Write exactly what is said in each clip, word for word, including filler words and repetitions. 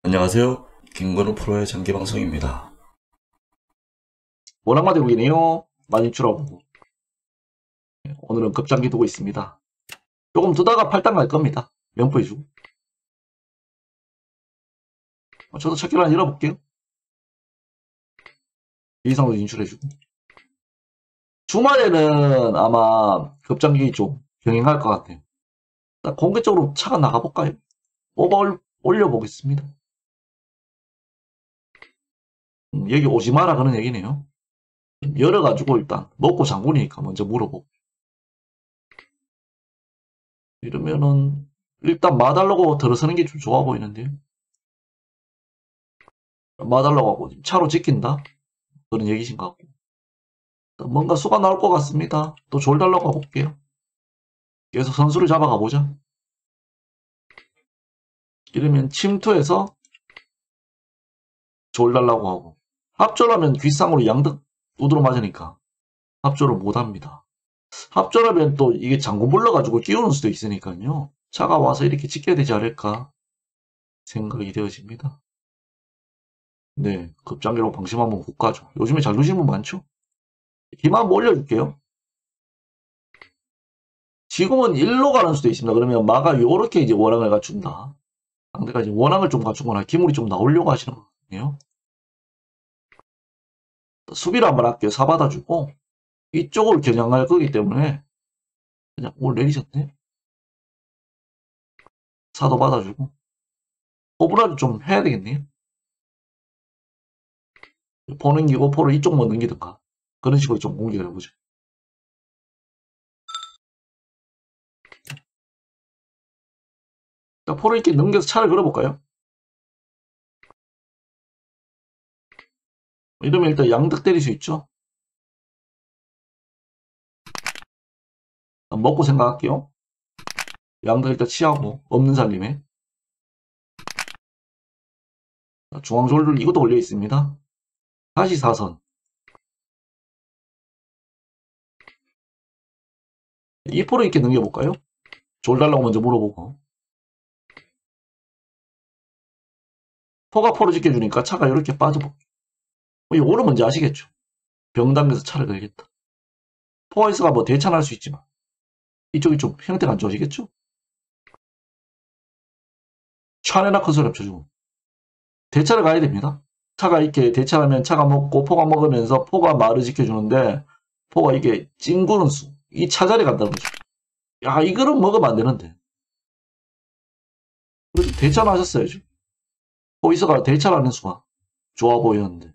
안녕하세요. 김건우 프로의 장기방송입니다. 워낙마대국이네요. 많이 줄어보고. 오늘은 급장기 두고 있습니다. 조금 두다가 팔 단 갈 겁니다. 명포해주고. 저도 첫길 하나 열어볼게요. 이상으로 인출해주고. 주말에는 아마 급장기 좀 병행할 것 같아요. 공개적으로 차가 나가볼까요? 뽑아 올려보겠습니다. 음, 여기 오지 마라 그런 얘기네요. 열어가지고 일단 먹고 장군이니까 먼저 물어보고. 이러면은 일단 마달라고 들어서는 게 좀 좋아 보이는데요. 마달라고 하고 차로 지킨다? 그런 얘기신 것 같고. 뭔가 수가 나올 것 같습니다. 또 졸 달라고 가볼게요. 계속 선수를 잡아가 보자. 이러면 침투해서 졸 달라고 하고. 합졸하면 귓상으로 양득 두드러 맞으니까 합졸을 못합니다. 합졸하면 또 이게 장군 불러가지고 끼우는 수도 있으니까요. 차가 와서 이렇게 지켜야 되지 않을까 생각이 되어집니다. 네, 급장기로 방심하면 못 가죠. 요즘에 잘 두시는 분 많죠? 힘 한번 올려줄게요. 지금은 일로 가는 수도 있습니다. 그러면 마가 요렇게 이제 원앙을 갖춘다. 상대가 이제 원앙을 좀 갖추거나 기물이 좀 나오려고 하시는 거거든요. 수비를 한번 할게요. 사 받아주고 이쪽으로 겨냥할 거기 때문에 그냥 올 내리셨네. 사도 받아주고 호불호를 좀 해야 되겠네요. 포 넘기고 포를 이쪽 뭐 넘기든가 그런 식으로 좀 공격을 해보죠. 자, 포를 이렇게 넘겨서 차를 걸어볼까요? 이러면 일단 양득 때릴 수 있죠. 먹고 생각할게요. 양득 일단 치하고 없는 살림에 중앙졸들 이것도 올려 있습니다. 다시 사선. 이 포를 이렇게 넘겨볼까요? 졸 달라고 먼저 물어보고 포가 포를 지켜주니까 차가 이렇게 빠져보. 이 오는 뭔지 아시겠죠? 병 당겨서 차를 걸겠다. 포화이스가 뭐 대찬할 수 있지만 이쪽이 좀 형태가 안 좋아지겠죠? 차내나 컷을 합쳐주고 대차를 가야 됩니다. 차가 이렇게 대차하면 차가 먹고 포가 먹으면서 포가 말을 지켜주는데 포가 이게 찡구는 수, 이 차자리 간다는 거죠. 야, 이거는 먹으면 안 되는데. 그래도 대차를 하셨어야죠. 포이스가 대차를 하는 수가 좋아 보이는데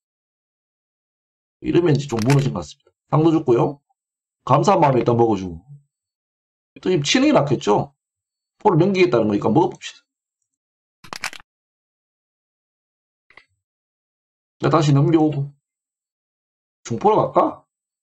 이러면 이제 좀 무너진 것 같습니다. 상도 죽고요. 감사한 마음에 일단 먹어주고 또 지금 치는 게 낫겠죠? 포를 넘기겠다는 거니까 먹어봅시다. 자, 다시 넘겨오고 중포로 갈까?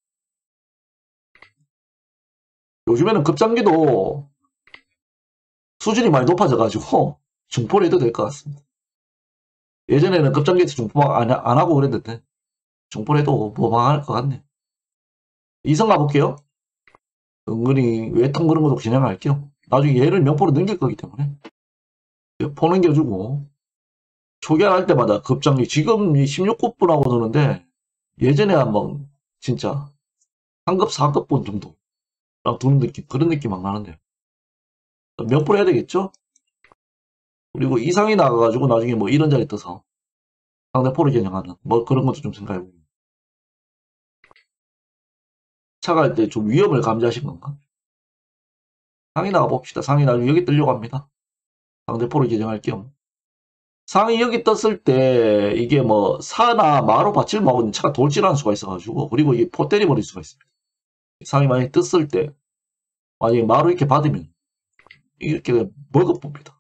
요즘에는 급장기도 수준이 많이 높아져가지고 중포를 해도 될 것 같습니다. 예전에는 급장기에서 중포 안, 안 하고 그랬는데 중포를 해도 뭐망할 것 같네. 이성 가볼게요. 은근히 외통 그런 것도 진행할게요. 나중에 얘를 명포로 넘길 거기 때문에 포 넘겨주고 초기화할 때마다 급장기 지금 십육 급분하고 도는데 예전에 한번 진짜 상급 사 급분 정도 두는 느낌 그런 느낌 막 나는데요. 명포를 해야 되겠죠? 그리고 이상이 나가가지고 나중에 뭐 이런 자리 떠서 상대 포를 겨냥하는 뭐 그런 것도 좀 생각해보고 차가 할 때 좀 위험을 감지하신 건가? 상이 나가봅시다. 상이 나중에 여기 뜨려고 합니다. 상대 포를 겨냥할 겸 상이 여기 떴을 때 이게 뭐 사나 마로 받칠 먹은 차가 돌진하는 수가 있어가지고 그리고 이게 포 때려버릴 수가 있습니다. 상이 만약에 떴을 때 만약에 마로 이렇게 받으면 이렇게 먹어봅니다.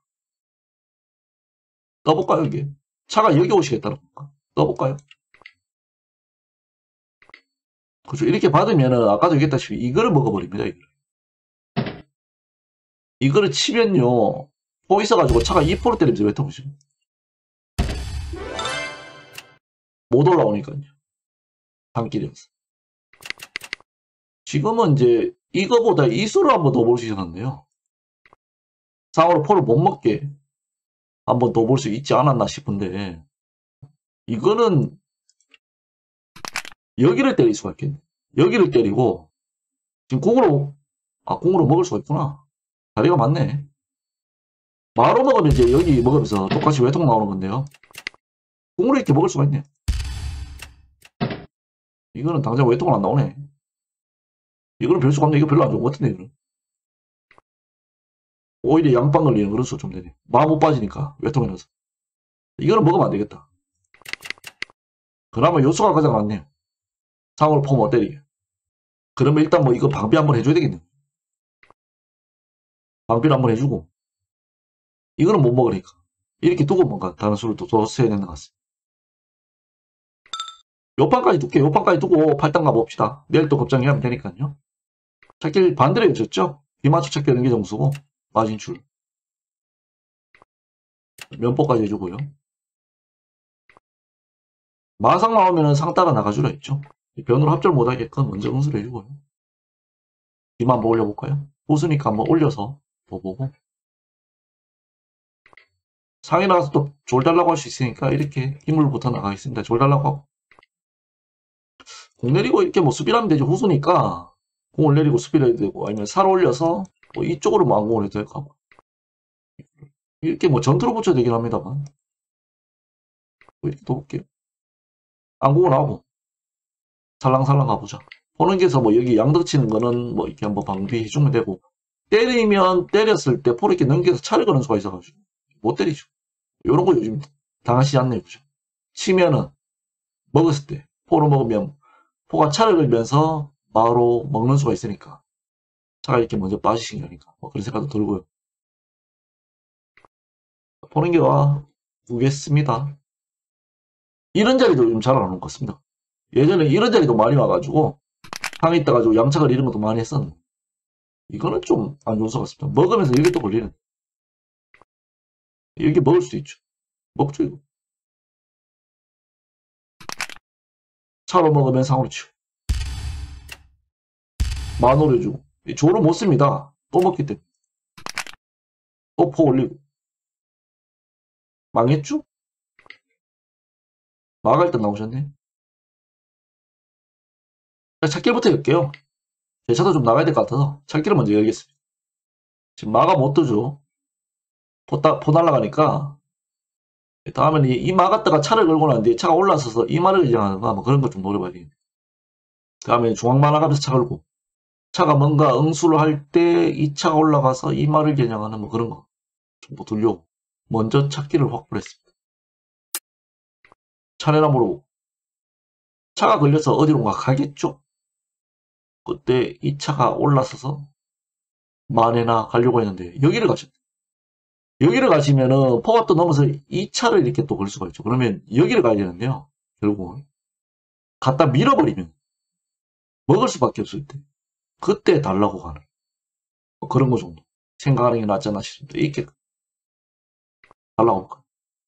떠볼까요 이게? 차가 여기 오시겠다는 건가? 떠볼까요? 그렇죠. 이렇게 받으면은 아까도 얘기했다시피 이거를 먹어버립니다. 이거를, 이거를 치면요 포 있어가지고 차가 이 포를 때리면서 왜 타보시죠? 못 올라오니까요. 단길이어서. 지금은 이제 이거보다 이수를 한번 더 보시셨는데요. 상으로 포를 못 먹게 한번 더 볼 수 있지 않았나 싶은데, 이거는 여기를 때릴 수가 있겠네. 여기를 때리고, 지금 공으로, 아, 공으로 먹을 수가 있구나. 다리가 많네. 마로 먹으면 이제 여기 먹으면서 똑같이 외통 나오는 건데요. 공으로 이렇게 먹을 수가 있네. 이거는 당장 외통은 안 나오네. 이거는 별 수가 없네. 이거 별로 안 좋은 것 같은데, 이거는. 오히려 양빵 걸리는 그런 수가 좀 되네. 마 못 빠지니까, 외통에 넣어서. 이거는 먹으면 안 되겠다. 그나마 요소가 가장 많네요. 상으로 포 못 때리게. 그러면 일단 뭐 이거 방비 한번 해줘야 되겠네. 방비를 한번 해주고. 이거는 못 먹으니까. 이렇게 두고 뭔가 다른 수를 또 줬어야 되는 것 같습니다. 요 판까지 둘게요. 요 판까지 두고 팔 단 가봅시다. 내일 또 급장기 하면 되니까요. 찾길 반대로 해줬죠? 비맞춰 찾기 연계 점수고, 마진출. 면포까지 해주고요. 마상 나오면은 상 따라 나가주라 했죠. 변으로 합절 못하게끔 먼저 응수를 해주고요. 비만 한번 올려볼까요? 호수니까 한번 올려서 더 보고. 상에 나가서 또 졸 달라고 할 수 있으니까 이렇게 힘물부터 나가겠습니다. 졸 달라고 하고. 공 내리고 이렇게 뭐 수비를 하면 되죠. 후수니까 공을 내리고 수비를 해도 되고, 아니면 살 올려서 뭐 이쪽으로 뭐 안공을 해도 될 거고. 이렇게 뭐 전투로 붙여도 되긴 합니다만. 이렇게 또 볼게요. 안공을 하고 살랑살랑 가보자. 보는 게서 뭐 여기 양덕 치는 거는 뭐 이렇게 한번 방비해주면 되고, 때리면 때렸을 때 포를 이렇게 넘겨서 차를 거는 수가 있어가지고 못 때리죠. 요런 거 요즘 당하시지 않네요. 그죠? 치면은 먹었을 때 포로 먹으면 포가 차를 걸면서 바로 먹는 수가 있으니까 차가 이렇게 먼저 빠지신 거니까 뭐 그런 생각도 들고요. 보는 게 와 보겠습니다. 이런 자리도 요즘 잘 안 온 것 같습니다. 예전에 이런 자리도 많이 와가지고 상에 있다가지고 양착을 이런 것도 많이 했었는데, 이거는 좀 안 좋은 것 같습니다. 먹으면서 이게 또 걸리는. 이게 먹을 수 있죠. 먹죠 이거. 차로 먹으면 상으로 치고 만오를 주고 조로 못 씁니다. 또 먹기 때문에 또 포 올리고 망했죠? 마갈 때 나오셨네. 찾길부터 열게요. 제 차도 좀 나가야 될 것 같아서 찾길을 먼저 열겠습니다. 지금 마가 못 뜨죠. 포, 따, 포 날아가니까 다음에는 이, 이 마갔다가 차를 걸고 난 뒤에 차가 올라서서 이 마를 이정하는 거 뭐 그런 거 좀 노려봐야 되겠네. 다음에 중앙마 나가면서 차 걸고 차가 뭔가 응수를 할 때 이 차가 올라가서 이 마를 겨냥하는 뭐 그런 거 좀 돌려고 먼저 찾기를 확보를 했습니다. 차례나 물어보고 차가 걸려서 어디론가 가겠죠? 그때 이 차가 올라서서 만에나 가려고 했는데 여기를 가셨대. 여기를 가시면은 포가 또 넘어서 이 차를 이렇게 또 걸 수가 있죠. 그러면 여기를 가야 되는데요. 결국은 갖다 밀어버리면 먹을 수밖에 없을 때 그때 달라고 가는 뭐 그런 거 정도 생각하는 게 낫지 않나 싶습니다. 이렇게 달라고 할까.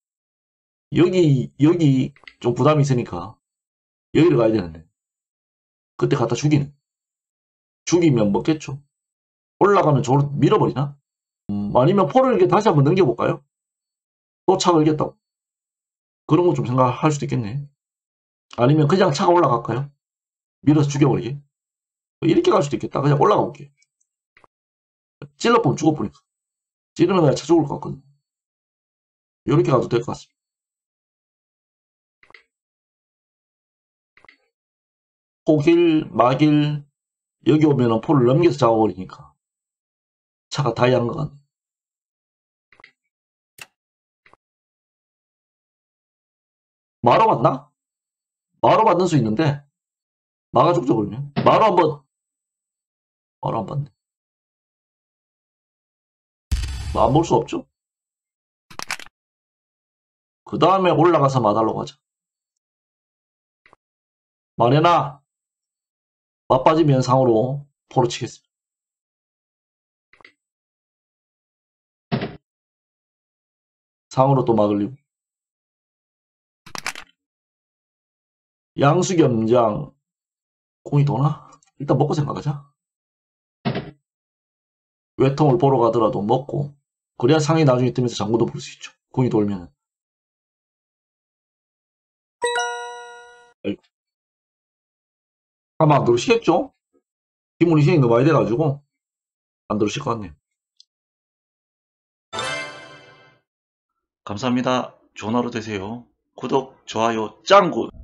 여기 여기 좀 부담이 있으니까 여기를 가야 되는데 그때 갖다 죽이는 죽이면 먹겠죠. 올라가면 저로 밀어버리나? 음, 아니면 포를 이렇게 다시 한번 넘겨볼까요? 또 차 걸겠다고. 그런 거 좀 생각할 수도 있겠네. 아니면 그냥 차가 올라갈까요? 밀어서 죽여버리게. 이렇게 갈 수도 있겠다. 그냥 올라가 볼게. 찔러보면 죽어버리니까. 찌르면 그냥 차 죽을 것 같거든. 이렇게 가도 될 것 같습니다. 포길, 마길, 여기 오면은 포를 넘겨서 잡아버리니까. 차가 다이한 것 같네. 마로 맞나? 마로 맞는 수 있는데, 마가 죽죠, 그러면. 마로 한번, 마로 안 봤네. 안 볼 수 없죠? 그 다음에 올라가서 마달로 가자. 마레나, 맞빠지면 상으로 포로 치겠습니다. 상으로 또 막을리고. 양수겸장, 공이 도나? 일단 먹고 생각하자. 외통을 보러 가더라도 먹고, 그래야 상이 나중에 뜨면서 장구도 볼 수 있죠. 공이 돌면은. 아이고. 아마 안 들어오시겠죠? 기분이 신이 너무 많이 돼가지고 안 들어오실 것 같네요. 감사합니다. 좋은 하루 되세요. 구독, 좋아요, 짱구!